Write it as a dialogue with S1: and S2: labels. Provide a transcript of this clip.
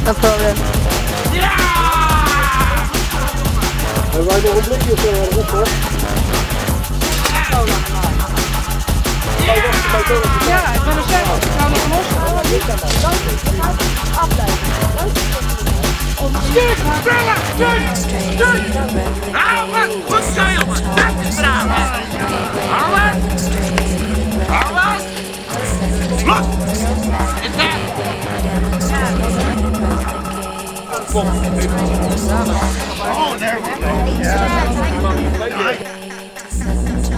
S1: No problem.
S2: Ja!
S3: Hebben wij nog een blikje of ergens, hoor?
S1: Ja, ik ben er zelf. Ik ga nog los.
S2: Stuk! Bellen! Stuk! Houden! Goed zo, jongen! Dat is braaf! Houden! Houden! Los! Is dat? Oh, there we go. Yeah.